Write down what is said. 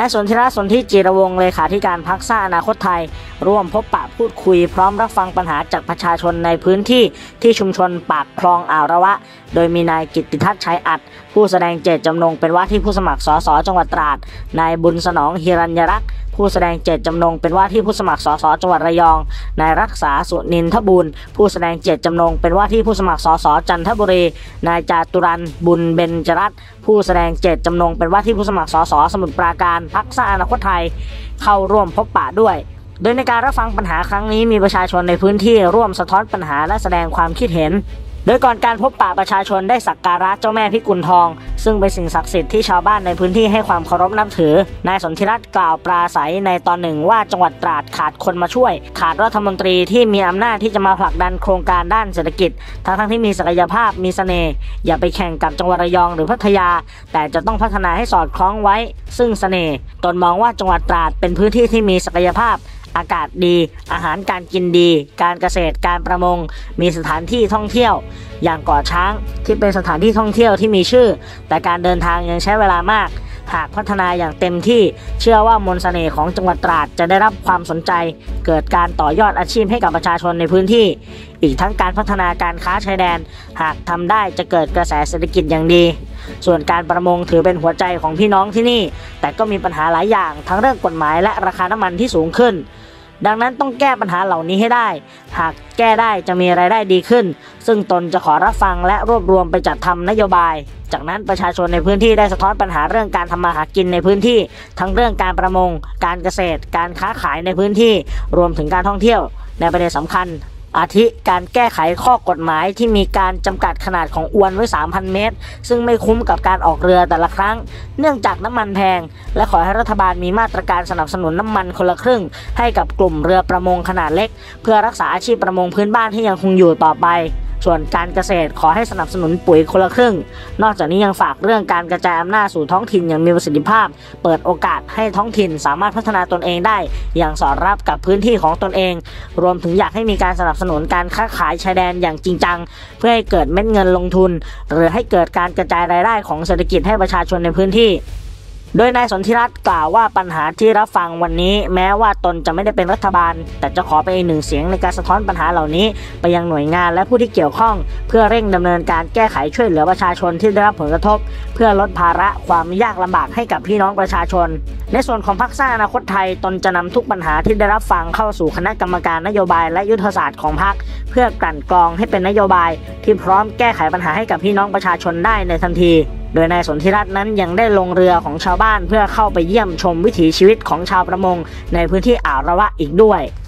ายสนธิรัตน์ สนธิจิรวงศ์เลขาธิการพรรคสร้างอนาคตไทยร่วมพบปะพูดคุยพร้อมรับฟังปัญหาจากประชาชนในพื้นที่ที่ชุมชนปากคลองอ่าวระวะโดยมีนายกิตติทัศน์ชัยอัดผู้แสดงเจตจำนงเป็นว่าที่ผู้สมัครสสจังหวัดตราดนายบุญสนองฮิรัญรักษ์ผู้แสดงเจตจำนงเป็นว่าที่ผู้สมัครสสจังหวัดระยองนายรักษาสุนินทบูรณ์ผู้แสดงเจตจำนงเป็นว่าที่ผู้สมัครสสจันทบุรีนายจาตุรันบุญเบญจรัตน์ผู้แสดงเจตจำนงเป็นว่าที่ผู้สมัครสสสมุทรปราการพรรคสร้างอนาคตไทยเข้าร่วมพบปะด้วยโดยในการรับฟังปัญหาครั้งนี้มีประชาชนในพื้นที่ร่วมสะท้อนปัญหาและแสดงความคิดเห็นโดยก่อนการพบปะประชาชนได้สักการะเจ้าแม่พิกุลทองซึ่งเป็นสิ่งศักดิ์สิทธิ์ที่ชาวบ้านในพื้นที่ให้ความเคารพนับถือนายสนธิรัตน์กล่าวปราศัยในตอนหนึ่งว่าจังหวัดตราดขาดคนมาช่วยขาดรัฐมนตรีที่มีอำนาจที่จะมาผลักดันโครงการด้านเศรษฐกิจทั้งที่มีศักยภาพมีเสน่ห์อย่าไปแข่งกับจังหวัดระยองหรือพัทยาแต่จะต้องพัฒนาให้สอดคล้องไว้ซึ่งเสน่ห์ตนมองว่าจังหวัดตราดเป็นพื้นที่ที่มีศักยภาพอากาศดีอาหารการกินดีการเกษตรการประมงมีสถานที่ท่องเที่ยวอย่างเกาะช้างที่เป็นสถานที่ท่องเที่ยวที่มีชื่อแต่การเดินทางยังใช้เวลามากหากพัฒนาอย่างเต็มที่เชื่อว่ามนต์เสน่ห์ของจังหวัดตราดจะได้รับความสนใจเกิดการต่อยอดอาชีพให้กับประชาชนในพื้นที่อีกทั้งการพัฒนาการค้าชายแดนหากทำได้จะเกิดกระแสเศรษฐกิจอย่างดีส่วนการประมงถือเป็นหัวใจของพี่น้องที่นี่แต่ก็มีปัญหาหลายอย่างทั้งเรื่องกฎหมายและราคาน้ำมันที่สูงขึ้นดังนั้นต้องแก้ปัญหาเหล่านี้ให้ได้หากแก้ได้จะมีรายได้ดีขึ้นซึ่งตนจะขอรับฟังและรวบรวมไปจัดทำนโยบายจากนั้นประชาชนในพื้นที่ได้สะท้อนปัญหาเรื่องการทำมาหากินในพื้นที่ทั้งเรื่องการประมงการเกษตรการค้าขายในพื้นที่รวมถึงการท่องเที่ยวในประเด็นสำคัญอาทิการแก้ไขข้อกฎหมายที่มีการจำกัดขนาดของอวนไว้ 3,000 เมตรซึ่งไม่คุ้มกับการออกเรือแต่ละครั้งเนื่องจากน้ำมันแพงและขอให้รัฐบาลมีมาตรการสนับสนุนน้ำมันคนละครึ่งให้กับกลุ่มเรือประมงขนาดเล็กเพื่อรักษาอาชีพประมงพื้นบ้านที่ยังคงอยู่ต่อไปส่วนการเกษตรขอให้สนับสนุนปุ๋ยคนละครึ่งนอกจากนี้ยังฝากเรื่องการกระจายอำนาจสู่ท้องถิ่นอย่างมีประสิทธิภาพเปิดโอกาสให้ท้องถิ่นสามารถพัฒนาตนเองได้อย่างสอดรับกับพื้นที่ของตนเองรวมถึงอยากให้มีการสนับสนุนการค้าขายชายแดนอย่างจริงจังเพื่อให้เกิดเม็ดเงินลงทุนหรือให้เกิดการกระจายรายได้ของเศรษฐกิจให้ประชาชนในพื้นที่โดยนายสนธิรัตน์กล่าวว่าปัญหาที่รับฟังวันนี้แม้ว่าตนจะไม่ได้เป็นรัฐบาลแต่จะขอเป็นอีกหนึ่งเสียงในการสะท้อนปัญหาเหล่านี้ไปยังหน่วยงานและผู้ที่เกี่ยวข้องเพื่อเร่งดำเนินการแก้ไขช่วยเหลือประชาชนที่ได้รับผลกระทบเพื่อลดภาระความยากลำบากให้กับพี่น้องประชาชนในส่วนของพรรคสร้างอนาคตไทยตนจะนำทุกปัญหาที่ได้รับฟังเข้าสู่คณะกรรมการนโยบายและยุทธศาสตร์ของพรรคเพื่อกลั่นกรองให้เป็นนโยบายที่พร้อมแก้ไขปัญหาให้กับพี่น้องประชาชนได้ในทันทีโดยนายสนธิรัตน์นั้นยังได้ลงเรือของชาวบ้านเพื่อเข้าไปเยี่ยมชมวิถีชีวิตของชาวประมงในพื้นที่อ่าวระวะอีกด้วย